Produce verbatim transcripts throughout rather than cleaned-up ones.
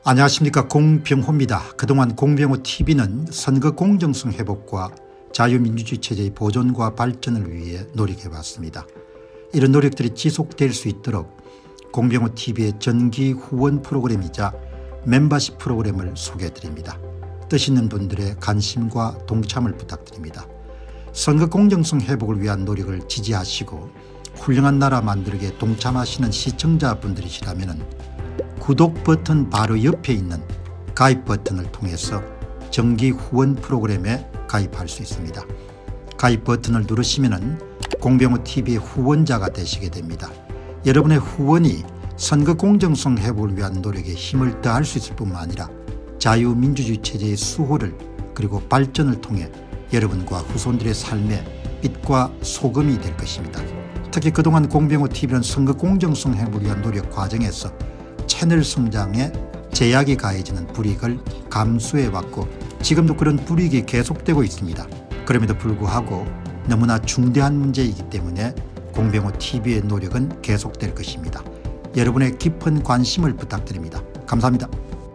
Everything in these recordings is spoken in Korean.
안녕하십니까, 공병호입니다. 그동안 공병호티비는 선거 공정성 회복과 자유민주주의 체제의 보존과 발전을 위해 노력해왔습니다. 이런 노력들이 지속될 수 있도록 공병호티비의 정기 후원 프로그램이자 멤버십 프로그램을 소개해드립니다. 뜻 있는 분들의 관심과 동참을 부탁드립니다. 선거 공정성 회복을 위한 노력을 지지하시고 훌륭한 나라 만들기에 동참하시는 시청자분들이시라면 구독 버튼 바로 옆에 있는 가입 버튼을 통해서 정기 후원 프로그램에 가입할 수 있습니다. 가입 버튼을 누르시면 공병호티비의 후원자가 되시게 됩니다. 여러분의 후원이 선거 공정성 회복을 위한 노력에 힘을 더할 수 있을 뿐만 아니라 자유민주주의 체제의 수호를 그리고 발전을 통해 여러분과 후손들의 삶에 빛과 소금이 될 것입니다. 특히 그동안 공병호티비는 선거 공정성 회복을 위한 노력 과정에서 채널 성장에 제약이 가해지는 불이익을 감수해왔고 지금도 그런 불이익이 계속되고 있습니다. 그럼에도 불구하고 너무나 중대한 문제이기 때문에 공병호티비의 노력은 계속될 것입니다. 여러분의 깊은 관심을 부탁드립니다. 감사합니다.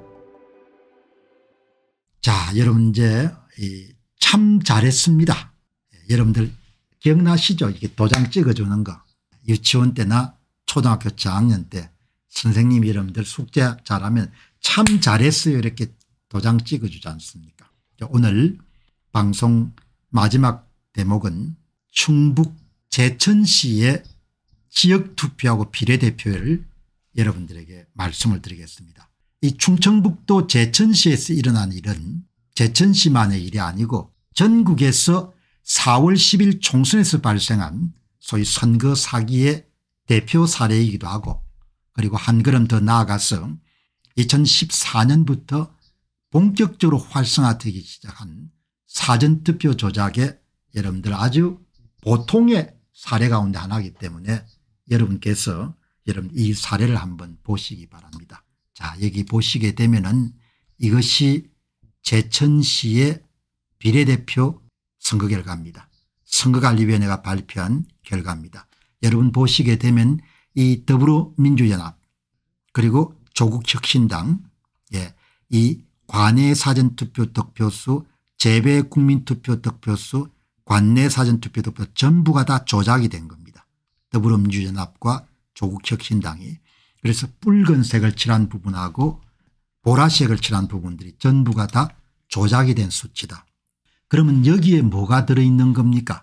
자, 여러분 이제 참 잘했습니다. 여러분들 기억나시죠? 이게 도장 찍어주는 거. 유치원 때나 초등학교 저학년 때 선생님이 여러분들 숙제 잘하면 참 잘했어요 이렇게 도장 찍어주지 않습니까? 오늘 방송 마지막 대목은 충북 제천시의 지역투표하고 비례대표를 여러분들에게 말씀을 드리겠습니다. 이 충청북도 제천시에서 일어난 일은 제천시만의 일이 아니고 전국에서 사월 십일 총선에서 발생한 소위 선거 사기의 대표 사례이기도 하고 그리고 한 걸음 더 나아가서 이천십사 년부터 본격적으로 활성화되기 시작한 사전투표 조작의 여러분들 아주 보통의 사례 가운데 하나이기 때문에 여러분께서 여러분 이 사례를 한번 보시기 바랍니다. 자, 여기 보시게 되면은 이것이 제천시의 비례대표 선거 결과입니다. 선거관리위원회가 발표한 결과입니다. 여러분 보시게 되면 이 더불어민주연합 그리고 조국혁신당 예, 이 관내 사전투표 득표수 재배 국민투표 득표수 관내 사전투표 득표 전부가 다 조작이 된 겁니다. 더불어민주연합과 조국혁신당이 그래서 붉은색을 칠한 부분하고 보라색을 칠한 부분들이 전부가 다 조작이 된 수치다. 그러면 여기에 뭐가 들어있는 겁니까?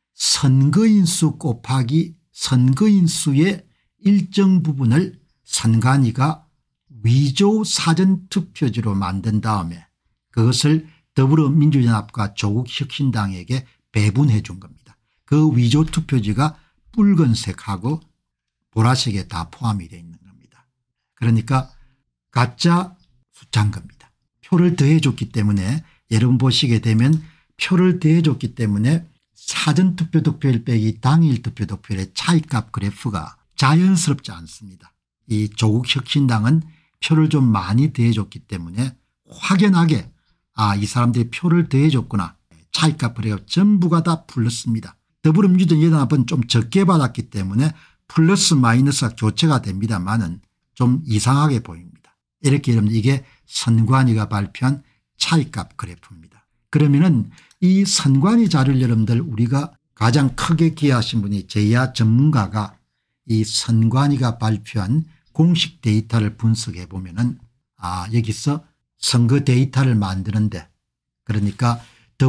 선거인수 곱하기 선거인수의 일정 부분을 선관위가 위조 사전투표지로 만든 다음에 그것을 더불어민주연합과 조국혁신당에게 배분해 준 겁니다. 그 위조 투표지가 붉은색하고 보라색에 다 포함이 되어 있는 겁니다. 그러니까 가짜 숫자인 겁니다. 표를 더해 줬기 때문에 여러분 보시게 되면 표를 더해 줬기 때문에 사전투표 득표율 빼기 당일 투표 득표율의 차이값 그래프가 자연스럽지 않습니다. 이 조국혁신당은 표를 좀 많이 더해 줬기 때문에 확연하게 아, 이 사람들이 표를 더해 줬구나. 차이값 그래프 전부가 다 플러스입니다. 더불어민주연합은 좀 적게 받았기 때문에 플러스 마이너스가 교체가 됩니다만은 좀 이상하게 보입니다. 이렇게 여러분 이게 선관위가 발표한 차이값 그래프입니다. 그러면은 이 선관위 자료를 여러분들 우리가 가장 크게 기여하신 분이 제야 전문가가 이 선관위가 발표한 공식 데이터를 분석해 보면은 아, 여기서 선거 데이터를 만드는데 그러니까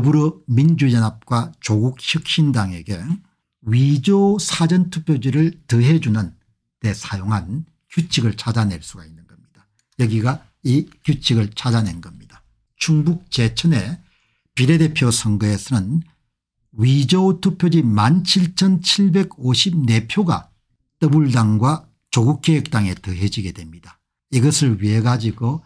더불어민주연합과 조국혁신당에게 위조 사전투표지를 더해주는 데 사용한 규칙을 찾아낼 수가 있는 겁니다. 여기가 이 규칙을 찾아낸 겁니다. 충북 제천의 비례대표 선거에서는 위조 투표지 만 칠천칠백오십사 표가 더불당과 조국개혁당에 더해지게 됩니다. 이것을 위해 가지고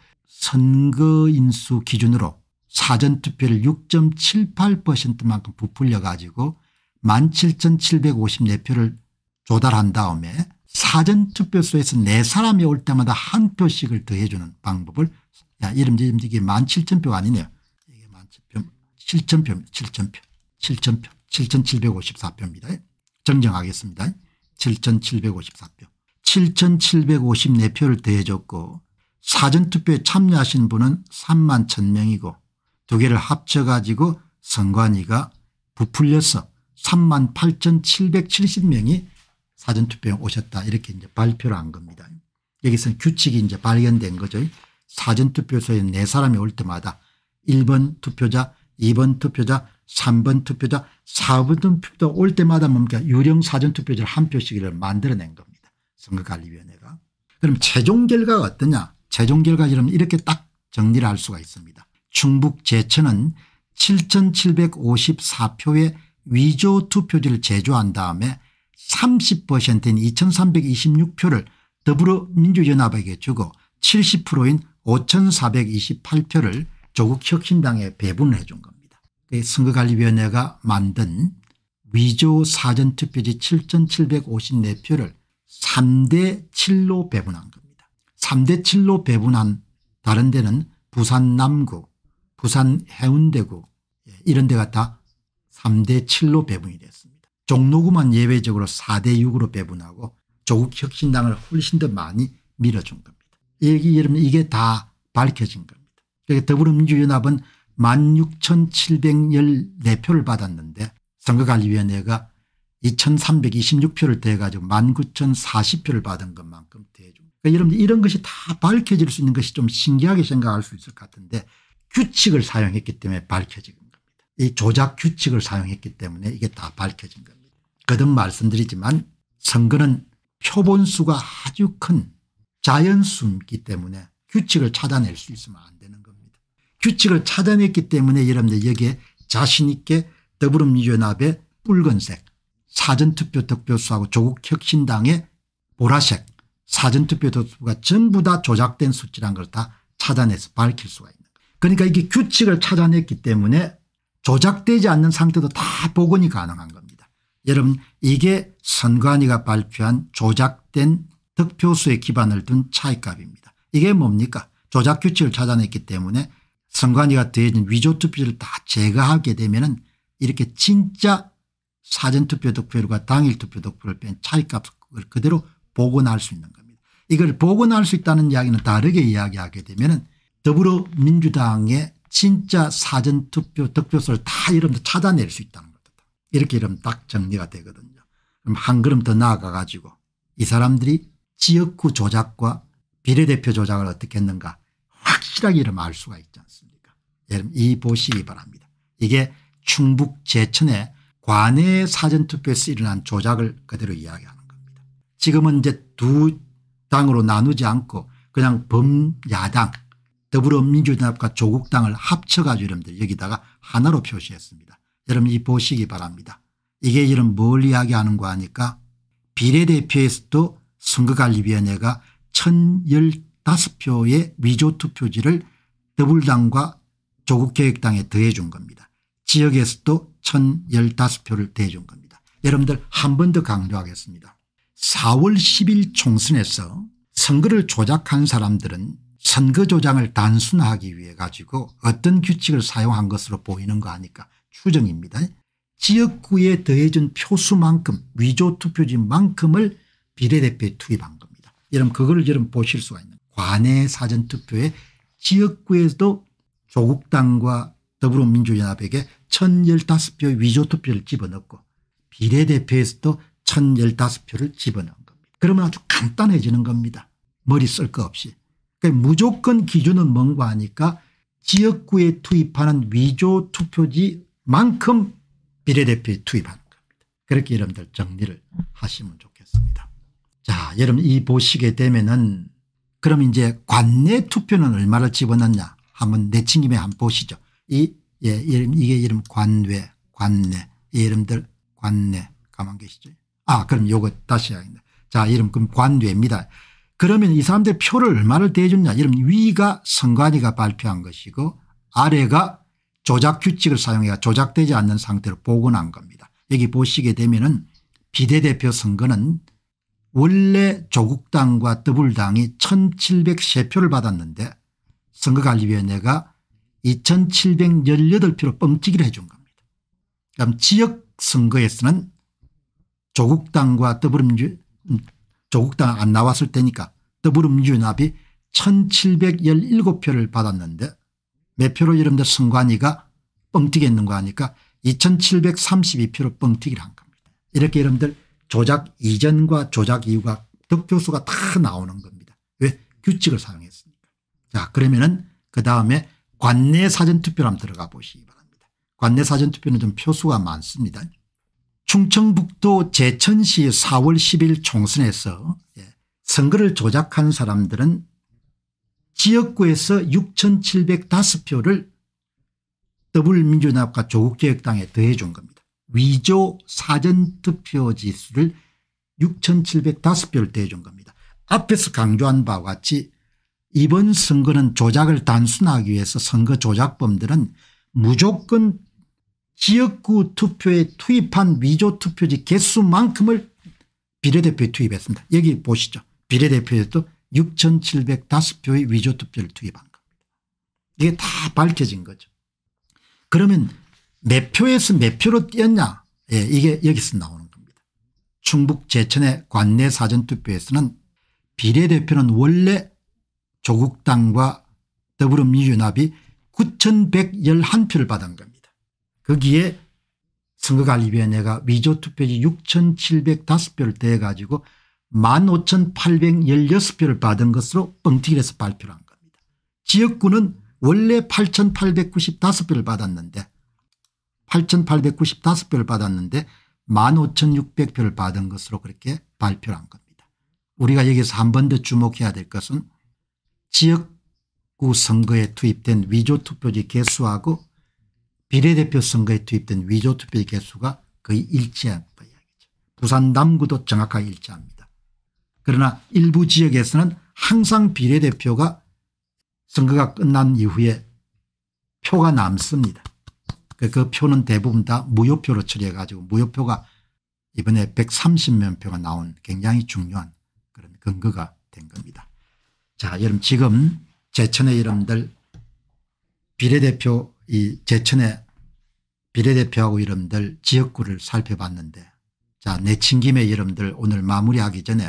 선거인수 기준으로 사전투표를 육 점 칠팔 퍼센트만큼 부풀려 가지고 만 칠천칠백오십사 표를 조달한 다음에 사전투표소에서 네 사람이 올 때마다 한 표씩을 더해주는 방법을 야, 이름 이게 만 칠천 표 아니네요. 이게 만 칠천 표, 칠천 표, 칠천 표, 칠천칠백오십사 표입니다. 정정하겠습니다. 칠천칠백오십사 표. 칠천칠백오십사 표를 더해줬고 사전투표에 참여하신 분은 삼만 천 명이고 두 개를 합쳐가지고 선관위가 부풀려서 삼만 팔천칠백칠십 명이 사전투표에 오셨다 이렇게 이제 발표를 한 겁니다. 여기서 규칙이 이제 발견된 거죠. 사전투표소에 네 사람이 올 때마다 일 번 투표자, 이 번 투표자, 삼 번 투표자, 사 번 투표자 올 때마다 뭡니까 유령 사전투표자를 한 표씩을 만들어낸 겁니다. 선거관리위원회가. 그럼 최종 결과가 어떠냐. 최종 결과 이렇게 딱 정리를 할 수가 있습니다. 충북 제천은 칠천칠백오십사 표의 위조 투표지를 제조한 다음에 삼십 퍼센트인 이천삼백이십육 표를 더불어민주연합에게 주고 칠십 퍼센트인 오천사백이십팔 표를 조국혁신당에 배분을 해 준 겁니다. 선거관리위원회가 만든 위조 사전투표지 칠천칠백오십사 표를 삼 대 칠로 배분한 겁니다. 삼 대 칠로 배분한 다른 데는 부산 남구, 부산 해운대구 이런 데가 다 삼 대 칠로 배분이 됐습니다. 종로구만 예외적으로 사 대 육으로 배분하고 조국혁신당을 훨씬 더 많이 밀어준 겁니다. 이게 다 밝혀진 겁니다. 그러니까 더불어민주연합은 만 육천칠백십사 표를 받았는데 선거관리위원회가 이천삼백이십육 표를 더해가지고 만 구천사십 표를 받은 것만큼 더해준. 그러니까 여러분들 이런 것이 다 밝혀질 수 있는 것이 좀 신기하게 생각할 수 있을 것 같은데 규칙을 사용했기 때문에 밝혀진 겁니다. 이 조작 규칙을 사용했기 때문에 이게 다 밝혀진 겁니다. 거듭 말씀드리지만 선거는 표본수가 아주 큰 자연수이기 때문에 규칙을 찾아낼 수 있으면 안 되는 겁니다. 규칙을 찾아냈기 때문에 여러분들 여기에 자신 있게 더불어민주연합의 붉은색 사전투표 득표수하고 조국혁신당의 보라색 사전투표 득표가 전부 다 조작된 수치라는 걸 다 찾아내서 밝힐 수가 있는 거예요. 그러니까 이게 규칙을 찾아냈기 때문에 조작되지 않는 상태도 다 복원이 가능한 겁니다. 여러분 이게 선관위가 발표한 조작된 득표수에 기반을 둔 차이값입니다. 이게 뭡니까? 조작 규칙을 찾아냈기 때문에 선관위가 더해진 위조투표를 다 제거하게 되면은 이렇게 진짜 사전투표 득표율과 당일투표 득표를 뺀 차이값을 그대로 복원할 수 있는 겁니다. 이걸 복원할 수 있다는 이야기는 다르게 이야기하게 되면은 더불어민주당의 진짜 사전투표 득표수를 다 여러분들 찾아낼 수 있다는 겁니다. 이렇게 이러면 딱 정리가 되거든요. 그럼 한 걸음 더 나아가 가지고 이 사람들이 지역구 조작과 비례대표 조작을 어떻게 했는가 확실하게 이러면 알 수가 있지 않습니까? 여러분 이 보시기 바랍니다. 이게 충북 제천의 관내 사전투표에서 일어난 조작을 그대로 이야기하는 겁니다. 지금은 이제 두 당으로 나누지 않고 그냥 범야당 더불어민주연합과 조국당을 합쳐가지고 여러분들 여기다가 하나로 표시했습니다. 여러분 이 보시기 바랍니다. 이게 이런 뭘 이야기하는 거 하니까 비례대표에서도 선거관리위원회가 천십오 표의 위조투표지를 더불당과 조국개혁당에 더해 준 겁니다. 지역에서도 천십오 표를 더해 준 겁니다. 여러분들 한 번 더 강조하겠습니다. 사월 십일 총선에서 선거를 조작한 사람들은 선거 조작을 단순화하기 위해 가지고 어떤 규칙을 사용한 것으로 보이는 거 하니까 추정입니다. 지역구에 더해준 표수만큼 위조투표지만큼을 비례대표에 투입한 겁니다. 여러분 그걸 여러분 보실 수가 있는 관내 사전투표에 지역구에서도 조국당과 더불어민주연합에게 천십오 표의 위조투표를 집어넣고 비례대표에서도 천십오 표를 집어넣은 겁니다. 그러면 아주 간단해지는 겁니다. 머리 쓸 거 없이. 그러니까 무조건 기준은 뭔가 하니까 지역구에 투입하는 위조투표지만큼 비례대표에 투입하는 겁니다. 그렇게 여러분들 정리를 하시면 좋겠습니다. 자, 여러분 이 보시게 되면은 그럼 이제 관내 투표는 얼마를 집어넣냐 한번 내친 김에 한번 보시죠. 이, 예, 이게 이름 관외, 관내, 이 이름들 관내 가만 계시죠. 아, 그럼 요거 다시 하겠습니다. 자, 이름 그럼 관외입니다. 그러면 이 사람들 표를 얼마를 대줬냐. 이름 위가 선관위가 발표한 것이고 아래가 조작 규칙을 사용해 조작되지 않는 상태로 복원한 겁니다. 여기 보시게 되면은 비례대표 선거는 원래 조국당과 더불당이 천칠백삼 표를 받았는데 선거관리위원회가 이천칠백십팔 표로 뻥튀기를 해 준 겁니다. 그럼 지역 선거에서는 조국당과 더불어민주 조국당 안 나왔을 테니까 더불어민주연합이 천칠백십칠 표를 받았는데 몇 표로 여러분들 선관위가 뻥튀기 했는 거 아니까 이천칠백삼십이 표로 뻥튀기를 한 겁니다. 이렇게 여러분들 조작 이전과 조작 이후가 득표수가 다 나오는 겁니다. 왜? 규칙을 사용했으니까. 자, 그러면은 그 다음에 관내 사전투표로 한번 들어가 보시기 바랍니다. 관내 사전투표는 좀 표수가 많습니다. 충청북도 제천시 사월 십일 총선에서 선거를 조작한 사람들은 지역구에서 육천칠백오 표를 더불어민주연합과 조국개혁당에 더해 준 겁니다. 위조 사전투표 지수를 육천칠백오 표를 더해 준 겁니다. 앞에서 강조한 바와 같이 이번 선거는 조작을 단순하기 위해서 선거 조작범들은 무조건 지역구 투표에 투입한 위조 투표지 개수만큼을 비례대표에 투입했습니다. 여기 보시죠. 비례대표에도 육천칠백오 표의 위조 투표를 투입한 겁니다. 이게 다 밝혀진 거죠. 그러면 몇 표에서 몇 표로 뛰었냐. 예, 이게 여기서 나오는 겁니다. 충북 제천의 관내 사전투표에서는 비례대표는 원래 조국당과 더불어민주연합이 구천백십일 표를 받은 겁니다. 거기에 선거관리위원회가 위조투표지 육천칠백오 표를 더해 가지고 만 오천팔백십육 표를 받은 것으로 뻥튀기를 해서 발표를 한 겁니다. 지역구는 원래 팔천팔백구십오 표를 받았는데 팔천팔백구십오 표를 받았는데 만 오천육백 표를 받은 것으로 그렇게 발표를 한 겁니다. 우리가 여기서 한 번 더 주목해야 될 것은 지역구 선거에 투입된 위조투표지 개수하고 비례대표 선거에 투입된 위조투표지 개수가 거의 일치한 이야기죠. 부산 남구도 정확하게 일치합니다. 그러나 일부 지역에서는 항상 비례대표가 선거가 끝난 이후에 표가 남습니다. 그 표는 대부분 다 무효표로 처리해 가지고 무효표가 이번에 백삼십만 표가 나온 굉장히 중요한 그런 근거가 된 겁니다. 자, 여러분 지금 제천의 여러분들 비례대표 이 제천의 비례대표하고 여러분들 지역구를 살펴봤는데 자, 내친 김에 여러분들 오늘 마무리하기 전에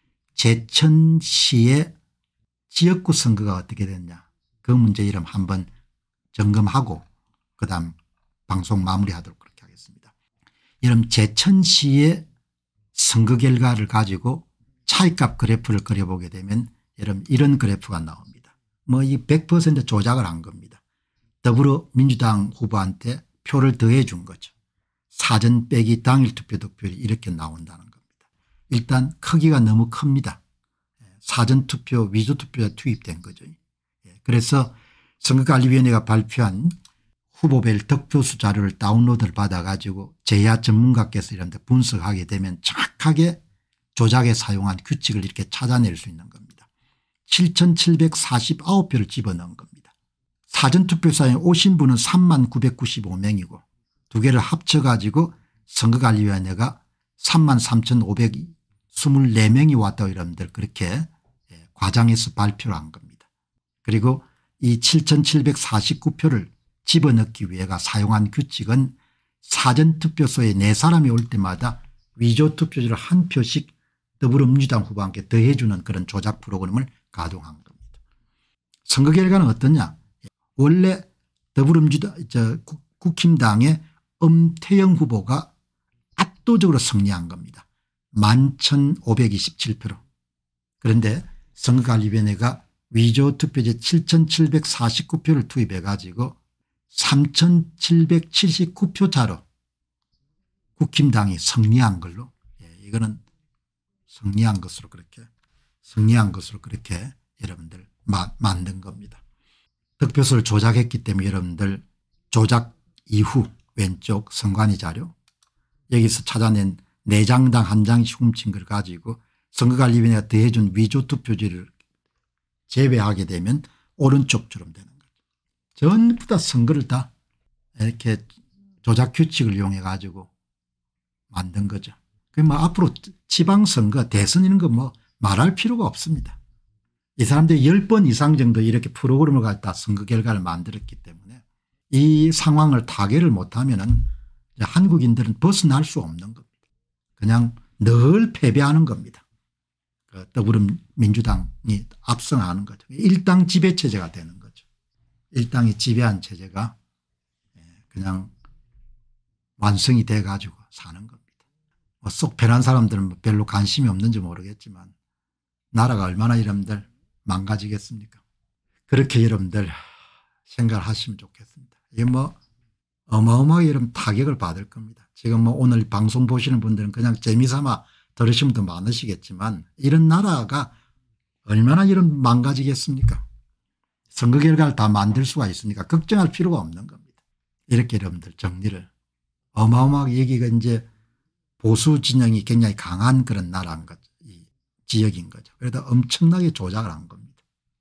제천시의 지역구 선거가 어떻게 됐냐 그 문제 이름 한번 점검하고 그다음 방송 마무리하도록 그렇게 하겠습니다. 여러분 제천시의 선거 결과를 가지고 차이값 그래프를 그려보게 되면 여러분 이런 그래프가 나옵니다. 뭐 이 백 퍼센트 조작을 한 겁니다. 더불어민주당 후보한테 표를 더해 준 거죠. 사전 빼기 당일 투표 득표율이 이렇게 나온다는 겁니다. 일단 크기가 너무 큽니다. 사전투표 위조투표가 투입된 거죠. 그래서 선거관리위원회가 발표한 후보별 득표수 자료를 다운로드를 받아 가지고 제야 전문가께서 이런 데 분석하게 되면 정확하게 조작에 사용한 규칙을 이렇게 찾아낼 수 있는 겁니다. 칠천칠백사십구 표를 집어넣은 겁니다. 사전투표사에 오신 분은 삼만 구백구십오 명이고 두 개를 합쳐 가지고 선거관리위원회가 삼만 삼천오백이십사 명이 왔다고 여러분들 그렇게 과장해서 발표를 한 겁니다. 그리고 이 칠천칠백사십구 표를 집어넣기 위해가 사용한 규칙은 사전투표소에 네 사람이 올 때마다 위조투표지를 한 표씩 더불어민주당 후보한테 더해주는 그런 조작 프로그램을 가동한 겁니다. 선거 결과는 어떠냐. 원래 더불어민주당 저 국힘당의 엄태영 후보가 압도적으로 승리한 겁니다. 만 천오백이십칠 표로. 그런데 선거관리위원회가 위조투표지 칠천칠백사십구 표를 투입해 가지고 삼천칠백칠십구 표 차로 국힘당이 승리한 걸로 예, 이거는 승리한 것으로 그렇게 승리한 것으로 그렇게 여러분들 마, 만든 겁니다. 득표수를 조작했기 때문에 여러분들 조작 이후 왼쪽 선관위 자료 여기서 찾아낸 네 장당 한 장씩 훔친 걸 가지고 선거관리위원회가 더해준 위조투표지를 제외하게 되면 오른쪽처럼 되는 거죠. 전부 다 선거를 다 이렇게 조작 규칙을 이용해 가지고 만든 거죠. 그 뭐 앞으로 지방선거 대선 이런 거 뭐 말할 필요가 없습니다. 이 사람들이 열 번 이상 정도 이렇게 프로그램을 갖다 선거 결과를 만들었기 때문에 이 상황을 타개를 못하면은 한국인들은 벗어날 수 없는 겁니다. 그냥 늘 패배하는 겁니다. 그 더불어민주당이 압승하는 거죠. 일당 지배체제가 되는 거죠. 일당이 지배한 체제가 그냥 완성이 돼 가지고 사는 겁니다. 뭐 속 편한 사람들은 별로 관심이 없는지 모르겠지만 나라가 얼마나 여러분들 망가지겠습니까? 그렇게 여러분들 생각을 하시면 좋겠습니다. 이게 뭐 어마어마하게 여러분 타격을 받을 겁니다. 지금 뭐 오늘 방송 보시는 분들은 그냥 재미삼아 들으시는 분도 많으시겠지만 이런 나라가 얼마나 이런 망가지겠습니까? 선거 결과를 다 만들 수가 있으니까 걱정할 필요가 없는 겁니다. 이렇게 여러분들 정리를 어마어마하게 여기가 이제 보수 진영이 굉장히 강한 그런 나라인 거죠. 이 지역인 거죠. 그래도 엄청나게 조작을 한 겁니다.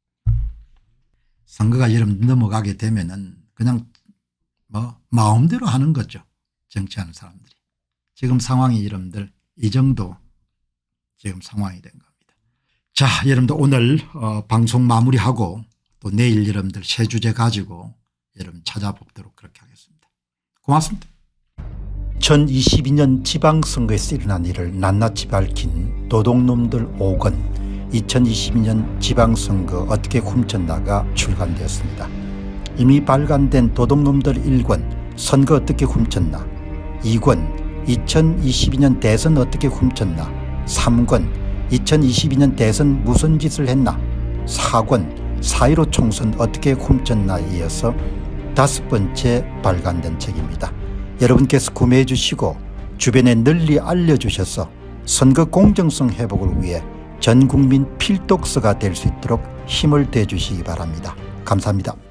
선거가 여러분 넘어가게 되면은 그냥 뭐 마음대로 하는 거죠. 정치하는 사람들이. 지금 상황이 여러분들 이 정도 지금 상황이 된 겁니다. 자, 여러분들 오늘 어, 방송 마무리하고 또 내일 여러분들 새 주제 가지고 여러분 찾아보도록 그렇게 하겠습니다. 고맙습니다. 천이십이 년 지방선거에서 일어난 일을 낱낱이 밝힌 도둑놈들 오 권 이천이십이 년 지방선거 어떻게 훔쳤나가 출간되었습니다. 이미 발간된 도둑놈들 일 권 선거 어떻게 훔쳤나, 이 권 이천이십이 년 대선 어떻게 훔쳤나, 삼 권 이천이십이 년 대선 무슨 짓을 했나, 사 권 사 일오 총선 어떻게 훔쳤나에 이어서 다섯 번째 발간된 책입니다. 여러분께서 구매해 주시고 주변에 널리 알려주셔서 선거 공정성 회복을 위해 전국민 필독서가 될 수 있도록 힘을 대주시기 바랍니다. 감사합니다.